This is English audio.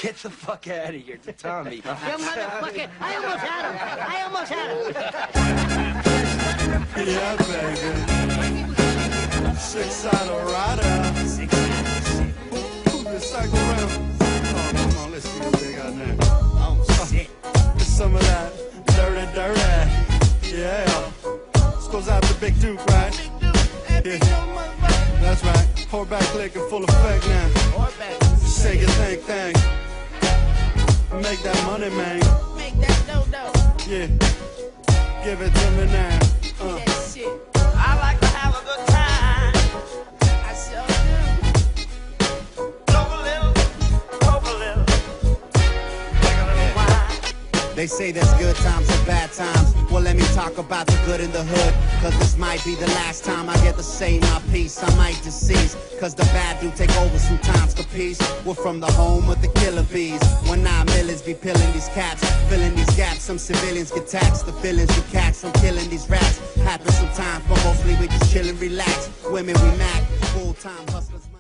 Get the fuck out of here to Tommy. You motherfucker! I almost had him! Yeah, baby. Six-sided rider. Move the cycle around. Oh, come on, let's see what they got now. Oh, shit. It's some of that dirty. Yeah. This goes out to Big Duke, right? Yeah. That's right. Horseback click in full effect now. Say your thing. Make that money, man. Make that dough. Yeah. Give it to me now. That shit. I like to have a good time. I sure do. Go a little. Take a little wine. They say there's good times and bad times. Well, let me talk about the good in the hood, cause this might be the last time I get to say my piece. I might decease, cause the bad do take over sometimes, capiche? We're from the home of the killer bees. 19 millions be pilling these cats, filling these gaps. Some civilians get taxed, the feelings we catch from killing these rats. Happens sometimes, but mostly we just chill and relax. Women we mac, full-time hustlers.